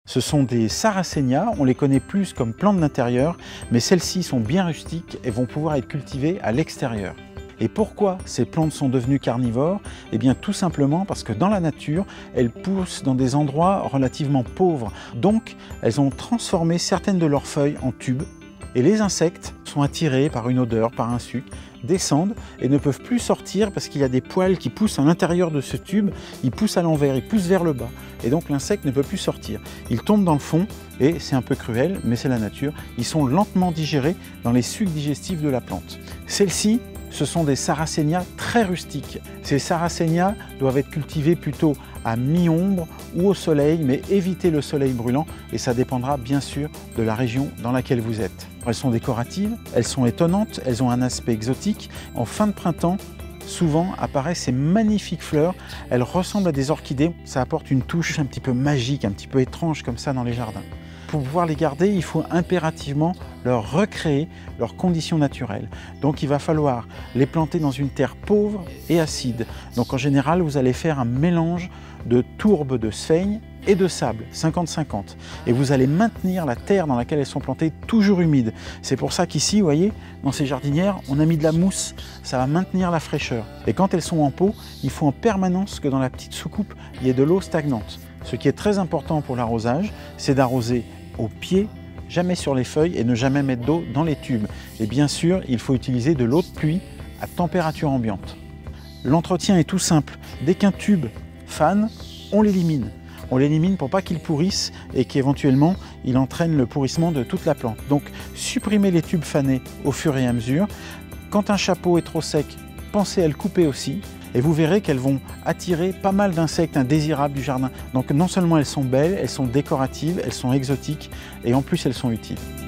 Ce sont des Sarracenia, on les connaît plus comme plantes d'intérieur, mais celles-ci sont bien rustiques et vont pouvoir être cultivées à l'extérieur. Et pourquoi ces plantes sont devenues carnivores? Eh bien tout simplement parce que dans la nature, elles poussent dans des endroits relativement pauvres. Donc elles ont transformé certaines de leurs feuilles en tubes. Et les insectes sont attirés par une odeur, par un suc, descendent et ne peuvent plus sortir parce qu'il y a des poils qui poussent à l'intérieur de ce tube, ils poussent à l'envers, ils poussent vers le bas. Et donc l'insecte ne peut plus sortir. Il tombe dans le fond et c'est un peu cruel, mais c'est la nature. Ils sont lentement digérés dans les sucs digestifs de la plante. Celles-ci, ce sont des Sarracenia très rustiques. Ces Sarracenia doivent être cultivés plutôt à mi-ombre ou au soleil, mais évitez le soleil brûlant et ça dépendra bien sûr de la région dans laquelle vous êtes. Elles sont décoratives, elles sont étonnantes, elles ont un aspect exotique. En fin de printemps, souvent apparaissent ces magnifiques fleurs. Elles ressemblent à des orchidées. Ça apporte une touche un petit peu magique, un petit peu étrange comme ça dans les jardins. Pour pouvoir les garder, il faut impérativement leur recréer leurs conditions naturelles. Donc il va falloir les planter dans une terre pauvre et acide. Donc en général, vous allez faire un mélange de tourbe de sphaigne et de sable, 50-50. Et vous allez maintenir la terre dans laquelle elles sont plantées toujours humide. C'est pour ça qu'ici, vous voyez, dans ces jardinières, on a mis de la mousse. Ça va maintenir la fraîcheur. Et quand elles sont en pot, il faut en permanence que dans la petite soucoupe, il y ait de l'eau stagnante. Ce qui est très important pour l'arrosage, c'est d'arroser au pied, jamais sur les feuilles et ne jamais mettre d'eau dans les tubes. Et bien sûr, il faut utiliser de l'eau de pluie à température ambiante. L'entretien est tout simple. Dès qu'un tube fane, on l'élimine. On l'élimine pour pas qu'il pourrisse et qu'éventuellement il entraîne le pourrissement de toute la plante. Donc supprimez les tubes fanés au fur et à mesure. Quand un chapeau est trop sec, pensez à le couper aussi. Et vous verrez qu'elles vont attirer pas mal d'insectes indésirables du jardin. Donc non seulement elles sont belles, elles sont décoratives, elles sont exotiques et en plus elles sont utiles.